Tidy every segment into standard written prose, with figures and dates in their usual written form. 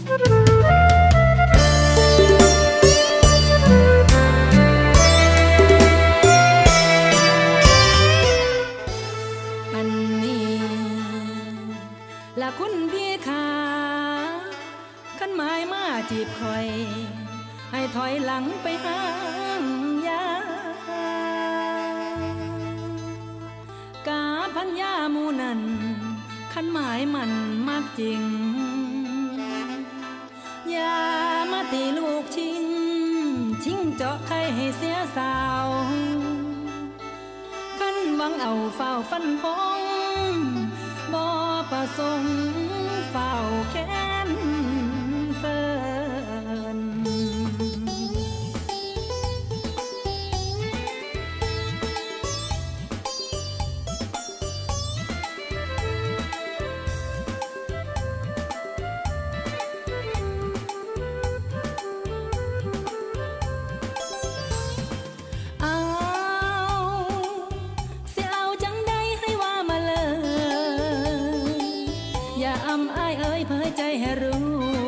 ละคุณพี่ขาขันหมายมาจีบคอยให้ถอยหลังไปห่างยากาพันยามูนันขันหมายมันมากจริงอย่ามาตีลูกชิงเจาะใครให้เสียสาวขันหวังเอาเฝ้าฟันพงบ่ประสงค์เฝ้าแค้นเฟินใจให้รู้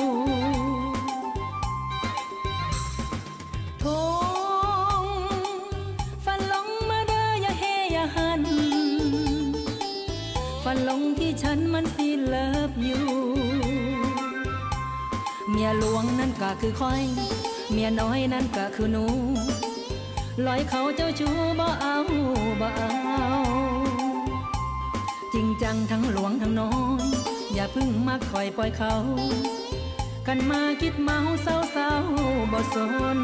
ทงฝันหลงมาเด้ออย่าเฮอย่าหันฝันหลงที่ฉันมันสิเลิฟอยู่เมียหลวงนั่นก็คือคอยเมียน้อยนั่นก็คือหนูลอยเขาเจ้าชู้บ่เอาจริงจังทั้งหลวงทั้งน้อยอย่าพึ่งมาคอยปล่อยเขากันมาคิดเมาเศร้าบ่สน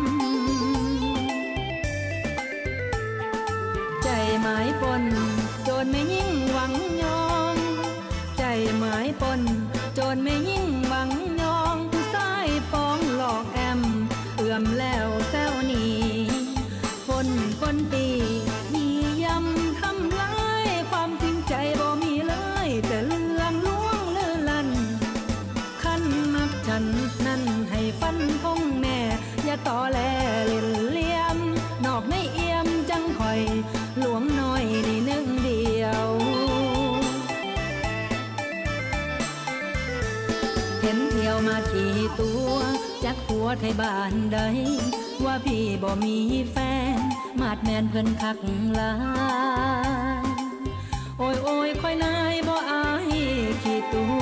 ใจหมายปนโจรไม่ยิ่งหวังยองใจหมายปนโจรไม่ยิ่งหวังยองผู้ชายปองหลอกแอมเอื่อมแล้วแซวนี่คนตีมียำทำร้ายความจริงใจบ่มีเลยแต่เรื่องลวงเลื่อนลันคันมักฉันนั่นให้ฟันพงแน่อย่าต่อแลเล่นเลี่ยมนอกไม่เอี่ยมจังคอยหลวงน้อยนี่หนึ่งเดียวเห็นเที่ยวมาขี่ตัวจักหัวไทยบ้านใดว่าพี่บ่มีแฟนมาดแมนเพิ่นคักลาโอ้ยค่อยนายบ่อายขี้ตัว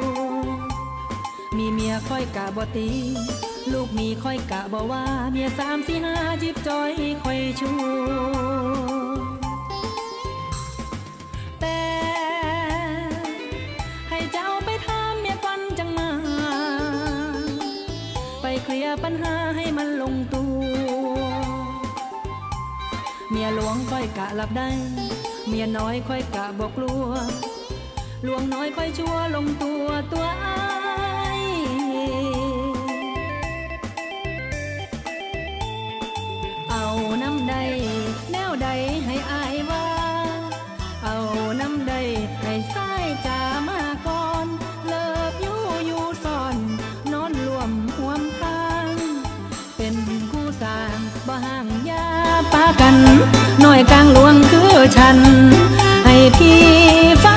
มีเมียค่อยกะบ่ตีลูกมีค่อยกะบ่ว่าเมีย3 4 5จิบจอยค่อยชูแต่ให้เจ้าไปถามเมียก่อนจังมาไปเคลียร์ปัญหาให้มันลงตัวเมียหลวงค่อยกะหลับได้เมียน้อยค่อยกะบอกกลัวหลวงน้อยค่อยชั่วลงตัวอ้ายเอาน้ำใดแนวใดให้อายว่าเอาน้ำใดให้สายจ่ามาก่อนเลิกอยู่ซ่อนนอนรวมห่วมทางเป็นคู่สร้างบ่ห่างยาปากันหน่อยกลางหลวงคือฉันให้พี่ฟัง